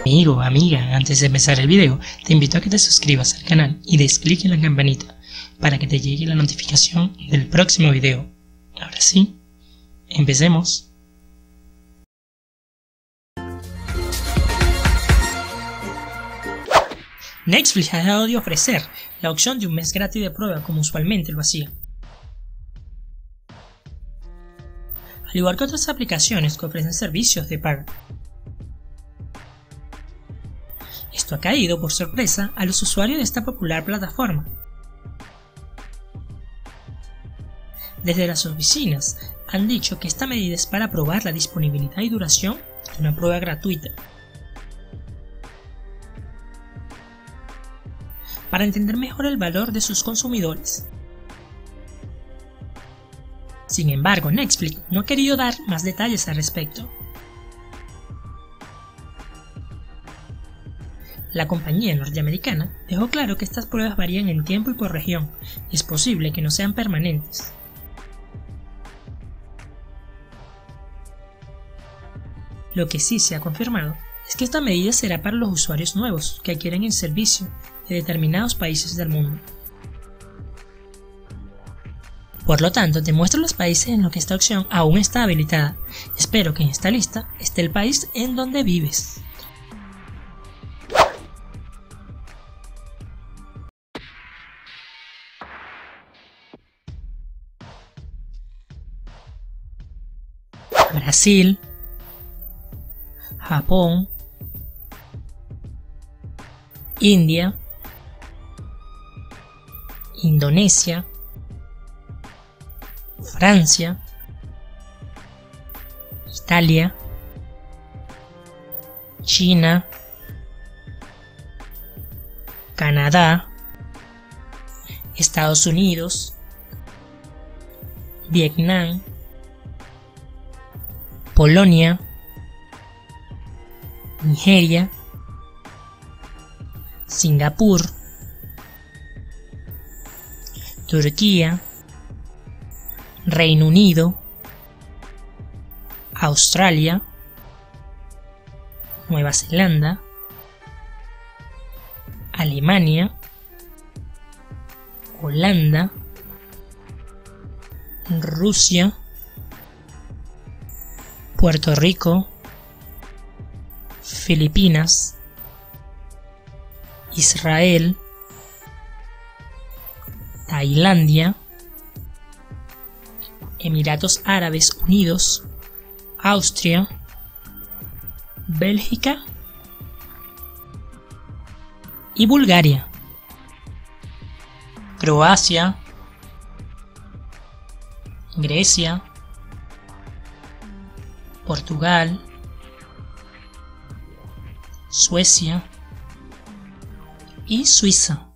Amigo, amiga, antes de empezar el video, te invito a que te suscribas al canal y des clic en la campanita para que te llegue la notificación del próximo video. Ahora sí, empecemos. Netflix ha dejado de ofrecer la opción de un mes gratis de prueba como usualmente lo hacía. Al igual que otras aplicaciones que ofrecen servicios de pago. Esto ha caído por sorpresa a los usuarios de esta popular plataforma. Desde las oficinas han dicho que esta medida es para probar la disponibilidad y duración de una prueba gratuita. Para entender mejor el valor de sus consumidores. Sin embargo, Netflix no ha querido dar más detalles al respecto. La compañía norteamericana dejó claro que estas pruebas varían en tiempo y por región, y es posible que no sean permanentes. Lo que sí se ha confirmado es que esta medida será para los usuarios nuevos que adquieren el servicio de determinados países del mundo. Por lo tanto, te muestro los países en los que esta opción aún está habilitada. Espero que en esta lista esté el país en donde vives. Brasil, Japón, India, Indonesia, Francia, Italia, China, Canadá, Estados Unidos, Vietnam, Polonia, Nigeria, Singapur, Turquía, Reino Unido, Australia, Nueva Zelanda, Alemania, Holanda, Rusia, Puerto Rico, Filipinas, Israel, Tailandia, Emiratos Árabes Unidos, Austria, Bélgica y Bulgaria, Croacia, Grecia, Portugal, Suecia y Suiza.